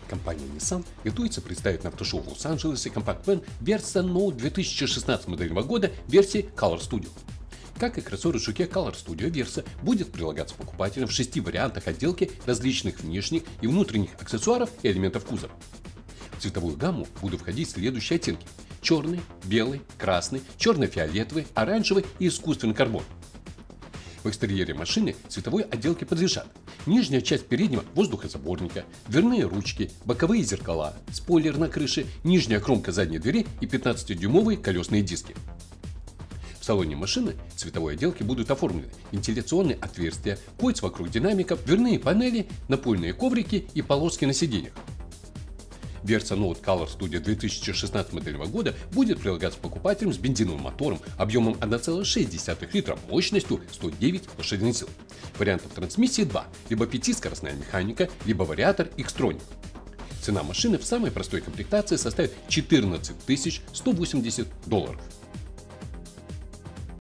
Компания Nissan готовится представить на автошоу в Лос-Анджелесе компакт-вэн Versa Note 2016 модельного года версии Color Studio. Как и кроссовер жуке Color Studio, Versa будет прилагаться покупателям в 6 вариантах отделки различных внешних и внутренних аксессуаров и элементов кузова. В цветовую гамму будут входить следующие оттенки: черный, белый, красный, черно-фиолетовый, оранжевый и искусственный карбон. В экстерьере машины цветовой отделке подлежат нижняя часть переднего воздухозаборника, дверные ручки, боковые зеркала, спойлер на крыше, нижняя кромка задней двери и 15-дюймовые колесные диски. В салоне машины цветовой отделки будут оформлены вентиляционные отверстия, кольца вокруг динамиков, дверные панели, напольные коврики и полоски на сиденьях. Versa Note Color Studio 2016 модельного года будет прилагаться покупателям с бензиновым мотором объемом 1,6 литра мощностью 109 лошадиных сил. Вариантов трансмиссии 2, либо 5-скоростная механика, либо вариатор X-Tronic. Цена машины в самой простой комплектации составит $14 180.